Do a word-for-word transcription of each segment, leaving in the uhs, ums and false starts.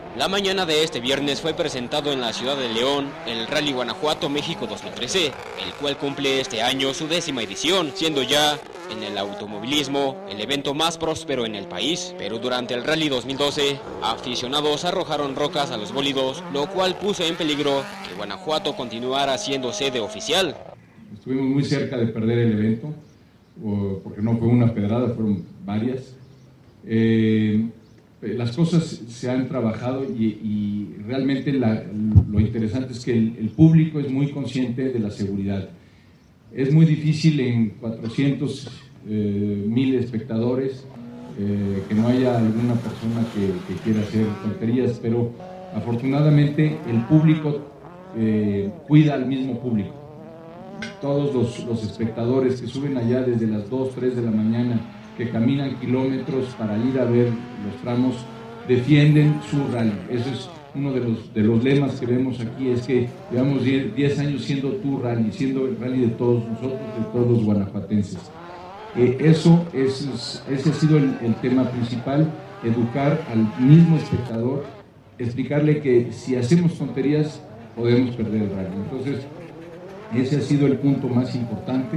La mañana de este viernes fue presentado en la ciudad de León el Rally Guanajuato México dos mil trece, el cual cumple este año su décima edición, siendo ya en el automovilismo el evento más próspero en el país. Pero durante el Rally dos mil doce, aficionados arrojaron rocas a los bólidos, lo cual puso en peligro que Guanajuato continuara siendo sede oficial. Estuvimos muy cerca de perder el evento, porque no fue una pedrada, fueron varias. Eh, las cosas se han trabajado y, y realmente la, lo interesante es que el, el público es muy consciente de la seguridad. Es muy difícil en cuatrocientos mil eh, espectadores eh, que no haya alguna persona que, que quiera hacer tonterías, pero afortunadamente el público eh, cuida al mismo público. Todos los, los espectadores que suben allá desde las dos, tres de la mañana, que caminan kilómetros para ir a ver los tramos, defienden su rally. Eso es uno de los, de los lemas que vemos aquí, es que llevamos diez años siendo tu rally, siendo el rally de todos nosotros, de todos los guanajuatenses. Eh, eso, es, ese ha sido el, el tema principal, educar al mismo espectador, explicarle que si hacemos tonterías podemos perder el rally. Entonces, ese ha sido el punto más importante.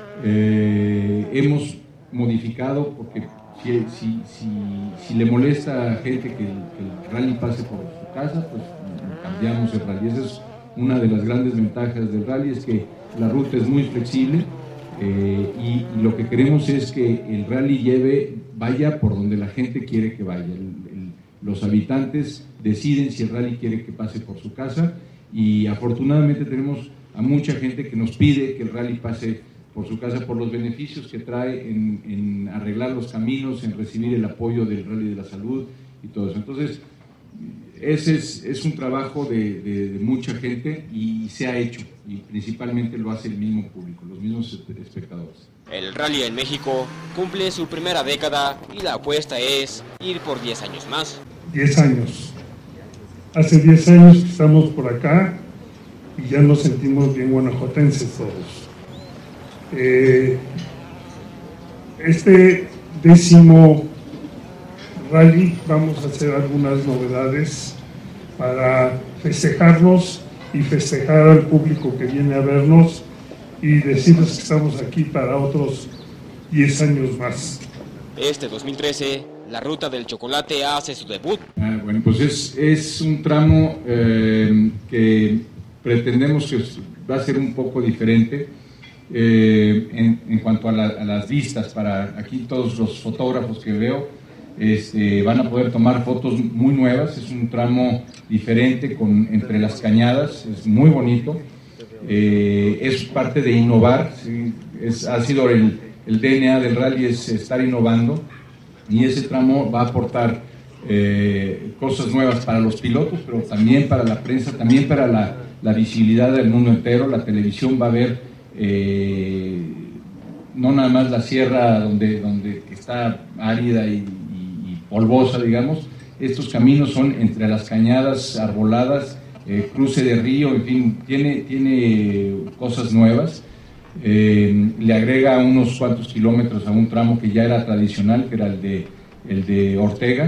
Eh, hemos modificado, porque si, si, si, si le molesta a gente que el, que el rally pase por su casa, pues cambiamos el rally. Esa es una de las grandes ventajas del rally, es que la ruta es muy flexible eh, y, y lo que queremos es que el rally lleve, vaya por donde la gente quiere que vaya. El, el, los habitantes deciden si el rally quiere que pase por su casa, y afortunadamente tenemos a mucha gente que nos pide que el rally pase por su casa por los beneficios que trae en, en arreglar los caminos, en recibir el apoyo del Rally de la Salud y todo eso. Entonces, ese es, es un trabajo de, de, de mucha gente y se ha hecho, y principalmente lo hace el mismo público, los mismos espectadores. El Rally en México cumple su primera década y la apuesta es ir por diez años más. diez años. Hace diez años que estamos por acá y ya nos sentimos bien guanajuatenses todos. Eh, este décimo rally vamos a hacer algunas novedades para festejarnos y festejar al público que viene a vernos y decirles que estamos aquí para otros diez años más. Este dos mil trece, la Ruta del Chocolate hace su debut. Ah, bueno, pues es, es un tramo eh, que pretendemos que va a ser un poco diferente. Eh, en, en cuanto a, la, a las vistas, para aquí todos los fotógrafos que veo este, van a poder tomar fotos muy nuevas. Es un tramo diferente con, entre las cañadas, es muy bonito, eh, es parte de innovar, ¿sí? es, ha sido el, el D N A del rally, es estar innovando, y ese tramo va a aportar eh, cosas nuevas para los pilotos, pero también para la prensa, también para la, la visibilidad del mundo entero. La televisión va a ver Eh, no nada más la sierra donde, donde está árida y, y, y polvosa, digamos. Estos caminos son entre las cañadas arboladas, eh, cruce de río, en fin, tiene, tiene cosas nuevas. Eh, le agrega unos cuantos kilómetros a un tramo que ya era tradicional, que era el de, el de Ortega,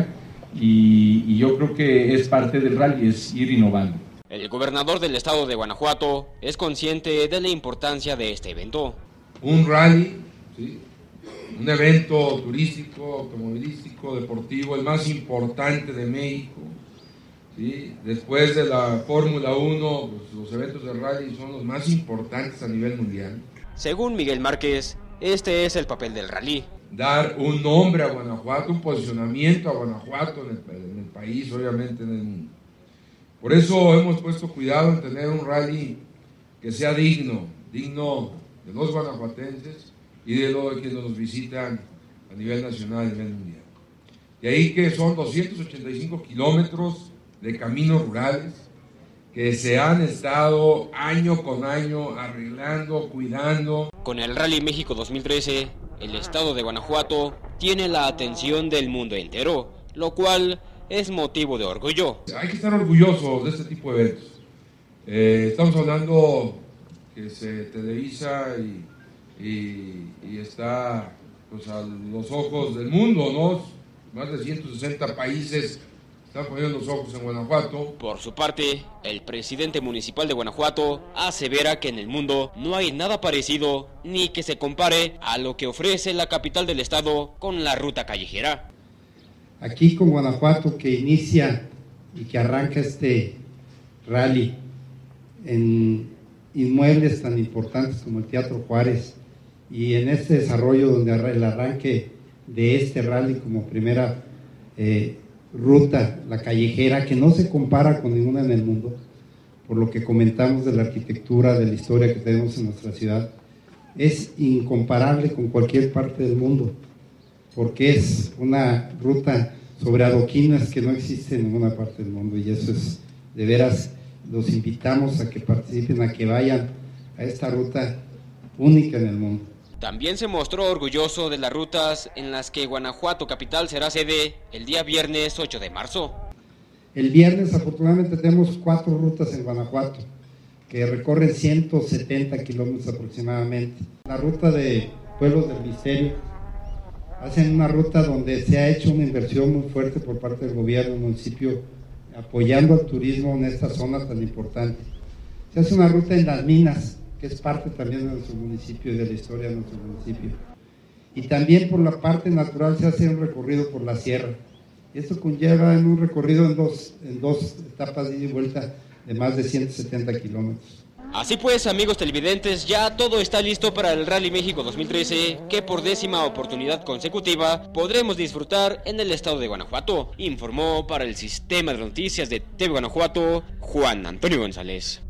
y, y yo creo que es parte del rally, es ir innovando. El gobernador del estado de Guanajuato es consciente de la importancia de este evento. Un rally, ¿sí? Un evento turístico, automovilístico, deportivo, el más importante de México, ¿sí? Después de la Fórmula uno, pues los eventos de rally son los más importantes a nivel mundial. Según Miguel Márquez, este es el papel del rally. Dar un nombre a Guanajuato, un posicionamiento a Guanajuato en el, en el país, obviamente en el mundo. Por eso hemos puesto cuidado en tener un rally que sea digno, digno de los guanajuatenses y de los que nos visitan a nivel nacional y a nivel mundial. De ahí que son doscientos ochenta y cinco kilómetros de caminos rurales que se han estado año con año arreglando, cuidando. Con el Rally México dos mil trece, el estado de Guanajuato tiene la atención del mundo entero, lo cual es motivo de orgullo. Hay que estar orgullosos de este tipo de eventos. Eh, estamos hablando que se televisa y, y, y está pues, a los ojos del mundo, ¿no? Más de ciento sesenta países están poniendo los ojos en Guanajuato. Por su parte, el presidente municipal de Guanajuato asevera que en el mundo no hay nada parecido ni que se compare a lo que ofrece la capital del estado con la ruta callejera. Aquí con Guanajuato, que inicia y que arranca este rally en inmuebles tan importantes como el Teatro Juárez, y en este desarrollo donde el arranque de este rally como primera eh, ruta, la callejera, que no se compara con ninguna en el mundo, por lo que comentamos de la arquitectura, de la historia que tenemos en nuestra ciudad, es incomparable con cualquier parte del mundo, porque es una ruta sobre adoquines que no existe en ninguna parte del mundo, y eso es, de veras, los invitamos a que participen, a que vayan a esta ruta única en el mundo. También se mostró orgulloso de las rutas en las que Guanajuato Capital será sede el día viernes ocho de marzo. El viernes afortunadamente tenemos cuatro rutas en Guanajuato que recorren ciento setenta kilómetros aproximadamente. La ruta de Pueblos del Misterio hacen una ruta donde se ha hecho una inversión muy fuerte por parte del gobierno del municipio apoyando al turismo en esta zona tan importante. Se hace una ruta en Las Minas, que es parte también de nuestro municipio y de la historia de nuestro municipio. Y también por la parte natural se hace un recorrido por la sierra. Esto conlleva en un recorrido en dos, en dos etapas de ida y vuelta de más de ciento setenta kilómetros. Así pues, amigos televidentes, ya todo está listo para el Rally México dos mil trece, que por décima oportunidad consecutiva podremos disfrutar en el estado de Guanajuato. Informó para el Sistema de Noticias de T V Guanajuato, Juan Antonio González.